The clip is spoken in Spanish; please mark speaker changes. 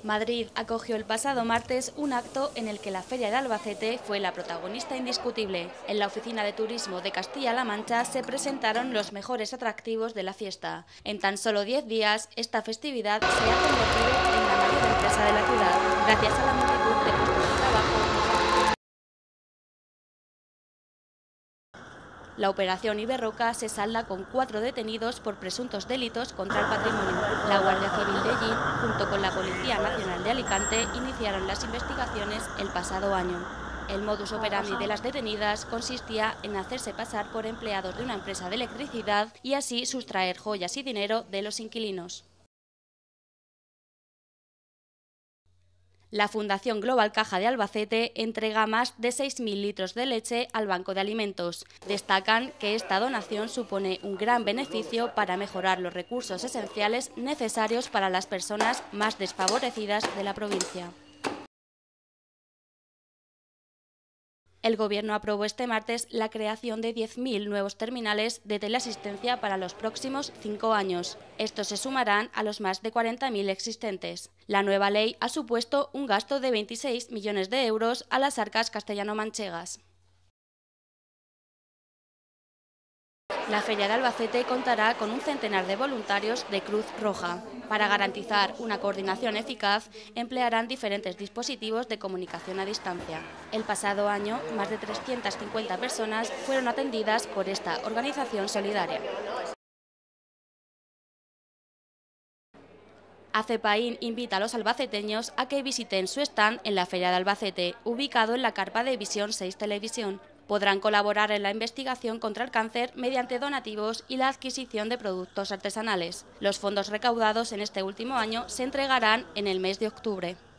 Speaker 1: Madrid acogió el pasado martes un acto en el que la Feria de Albacete fue la protagonista indiscutible. En la Oficina de Turismo de Castilla-La Mancha se presentaron los mejores atractivos de la fiesta. En tan solo 10 días, esta festividad se ha convertido en la mayor empresa de la ciudad, gracias a la multitud de puestos de trabajo. La operación Iberroca se salda con 4 detenidos por presuntos delitos contra el patrimonio. La Guardia Civil de allí, junto con la Policía Nacional de Alicante, iniciaron las investigaciones el pasado año. El modus operandi de las detenidas consistía en hacerse pasar por empleados de una empresa de electricidad y así sustraer joyas y dinero de los inquilinos. La Fundación Global Caja de Albacete entrega más de 6.000 litros de leche al Banco de Alimentos. Destacan que esta donación supone un gran beneficio para mejorar los recursos esenciales necesarios para las personas más desfavorecidas de la provincia. El Gobierno aprobó este martes la creación de 10.000 nuevos terminales de teleasistencia para los próximos 5 años. Estos se sumarán a los más de 40.000 existentes. La nueva ley ha supuesto un gasto de 26 millones de euros a las arcas castellano-manchegas. La Feria de Albacete contará con un centenar de voluntarios de Cruz Roja. Para garantizar una coordinación eficaz, emplearán diferentes dispositivos de comunicación a distancia. El pasado año, más de 350 personas fueron atendidas por esta organización solidaria. ACEPAIN invita a los albaceteños a que visiten su stand en la Feria de Albacete, ubicado en la carpa de Visión 6 Televisión. Podrán colaborar en la investigación contra el cáncer mediante donativos y la adquisición de productos artesanales. Los fondos recaudados en este último año se entregarán en el mes de octubre.